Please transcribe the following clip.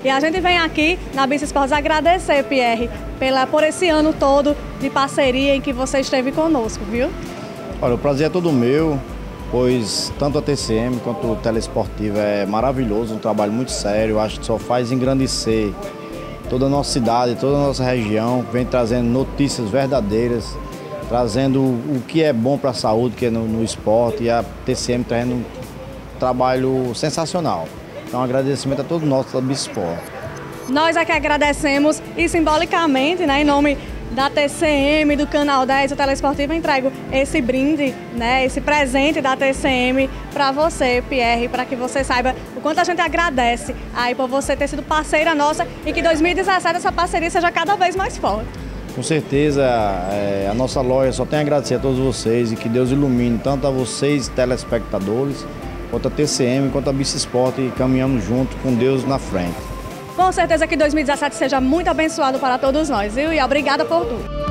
E a gente vem aqui na BIS Esportes agradecer, Pierre, por esse ano todo de parceria em que você esteve conosco, viu? Olha, o prazer é todo meu, pois tanto a TCM quanto o Telesportivo é maravilhoso, um trabalho muito sério, acho que só faz engrandecer toda a nossa cidade, toda a nossa região, vem trazendo notícias verdadeiras, trazendo o que é bom para a saúde, que é no esporte, e a TCM trazendo um trabalho sensacional. Então, um agradecimento a todos nós da BIS Esportes. Nós aqui agradecemos e simbolicamente, né, em nome da TCM, do Canal 10, do Telesportivo, entrego esse brinde, né, esse presente da TCM para você, Pierre, para que você saiba o quanto a gente agradece aí por você ter sido parceira nossa e que 2017 essa parceria seja cada vez mais forte. Com certeza, a nossa loja só tem a agradecer a todos vocês e que Deus ilumine tanto a vocês, telespectadores, quanto a TCM, quanto a BIS Esportes, e caminhamos junto com Deus na frente. Com certeza que 2017 seja muito abençoado para todos nós, viu? E obrigada por tudo.